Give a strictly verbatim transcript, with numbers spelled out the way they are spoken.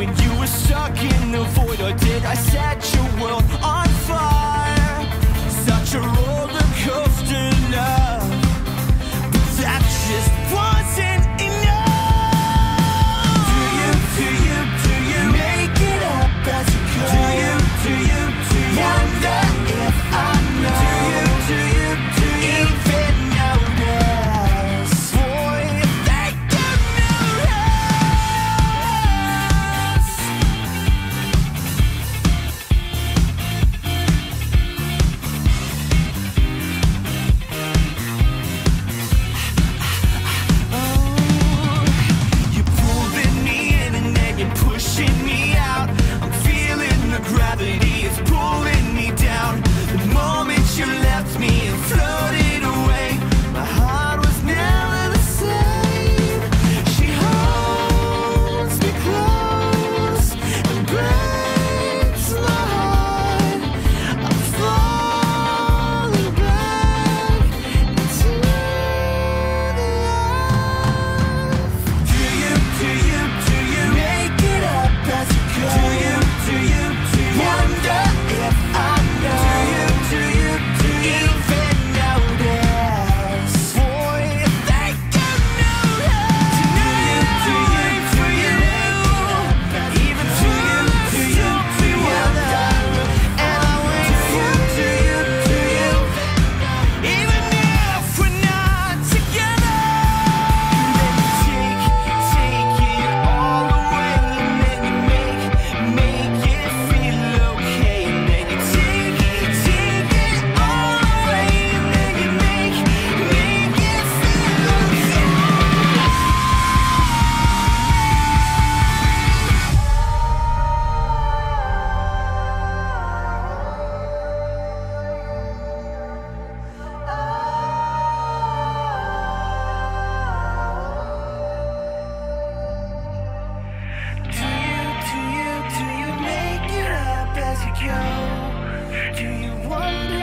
when you were stuck in the void, or did I set your world on fire? Such a roller coaster love, but that just wasn't enough. Do you, do you, do you make it up as you go? Do you, do you, do you wonder if I know? Do you, do you, do you even notice? Boy, if they don't notice. You're pulling me in and then you're pushing me out. I'm feeling the gravity is pulling me down. The moment you left me and floated away, my heart was never the same. She holds me close and breaks my heart. I'm falling back into the earth. Do you, do you, do you make it up as you go? Do you, do you, do you wonder if I know? Do you, do you, do you even notice? Boy, if they don't notice. Do you, do you, do you even do you, do you, do you wonder? And I wait for do you, do you even if we're not together? Then you take, take it all away, and then you make, make it feel okay. And then you take, take it all away, and then you make, make it feel okay. Do you, do you, do you make it up as you go? Do you wonder